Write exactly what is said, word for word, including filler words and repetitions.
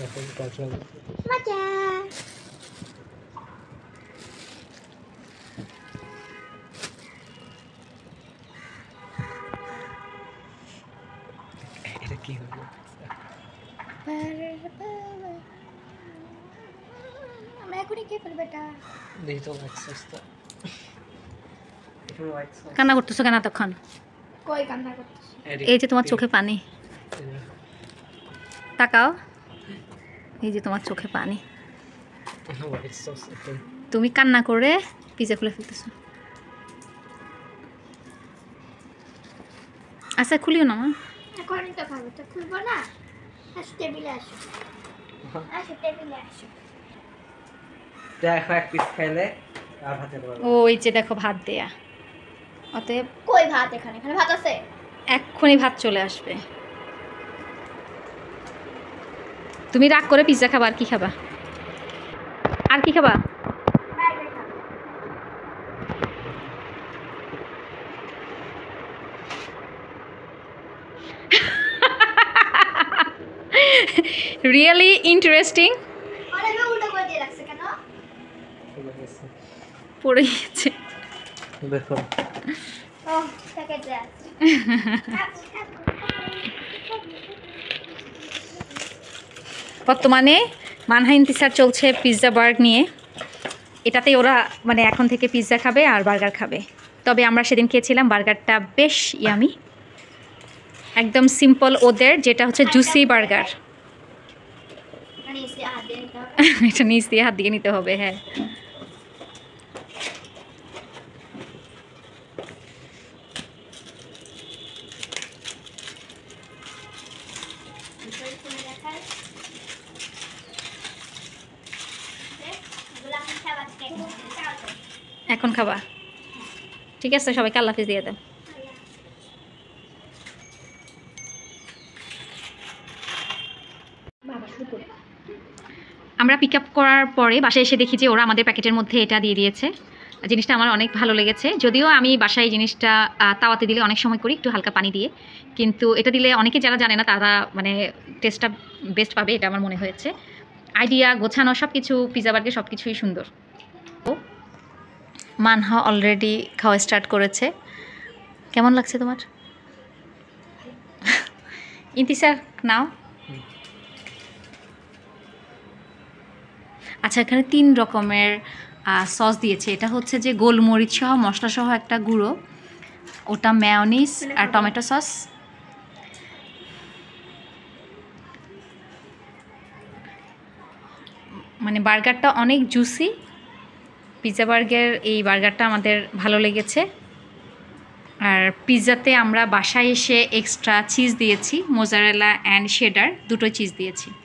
মজা এটা কি হলো আমরা এখনই কে ফেলবে এটা দেখি তো হোয়াইট সসটা এটা হোয়াইট সস কান্না করতেছো কেন এতক্ষণ? কই কান্না করতেছ? এই যে তোমার চোখে পানি, তাকাও, এই যে তোমার চোখে পানি, হোয়াইট সস তুমি কান্না করে পিজা খুলে ফেলতেছো। আচ্ছা খুলিও না মা, এখনই তো খাবো, তো খুলবো না। আসো টেবিলে আসো, আসো টেবিলে আসো। দেখো এক পিস খাইলে আর ভাতে দেবো। ওই যে দেখো ভাত দেয়া, অতএব কই ভাত? এখানে এখানে ভাত আছে, এক্ষুনি ভাত চলে আসবে। তুমি রাগ করে পিজ্জা খাবা, আর কি খাবা? আর কি খাবা? বাইরে খাবো। Really interesting. আরে আমি উল্টো করে দিয়ে রাখছে কেন? পড়ে গেছে দেখো ও প্যাকেট দেয়া বর্তমানে মানহা ইন্তিসার চলছে পিৎজা বার্গ নিয়ে। এটাতে ওরা মানে এখন থেকে পিৎজা খাবে আর বার্গার খাবে। তবে আমরা সেদিন খেয়েছিলাম বার্গারটা বেশ ইয়ামি, একদম সিম্পল ওদের, যেটা হচ্ছে জুসি বার্গার। মানে এসে হাত দিয়ে নিতে হবে। এটা নিচ দিয়ে হাত দিয়ে নিতে হবে। হ্যাঁ এখন খাবা? ঠিক আছে, সবাইকে আল্লাহ হাফেজ দিয়ে দেন। আমরা পিক আপ করার পরে বাসায় এসে দেখি যে ওরা আমাদের প্যাকেটের মধ্যে এটা দিয়ে দিয়েছে। জিনিসটা আমার অনেক ভালো লেগেছে, যদিও আমি বাসায় জিনিসটা তাওয়াতে দিলে অনেক সময় করি একটু হালকা পানি দিয়ে, কিন্তু এটা দিলে অনেকে যারা জানে না তারা মানে টেস্টটা বেস্ট পাবে, এটা আমার মনে হয়েছে। আইডিয়া গোছানো সব কিছু, পিৎজা বার্গে সব কিছুই সুন্দর। মানহা অলরেডি খাওয়া স্টার্ট করেছে। কেমন লাগছে তোমার? ইন্তিসার নাও। আচ্ছা, এখানে তিন রকমের সস দিয়েছে। এটা হচ্ছে যে গোলমরিচ সহ মশলা সহ একটা গুঁড়ো, ওটা মেয়োনিজ আর টমেটো সস। মানে বার্গারটা অনেক জুসি। পিৎজা বার্গের এই বার্গারটা আমাদের ভালো লেগেছে। আর পিৎজাতে আমরা বাসায় এসে এক্সট্রা চিজ দিয়েছি, মোজারেলা অ্যান্ড শেডার, দুটো চিজ দিয়েছি।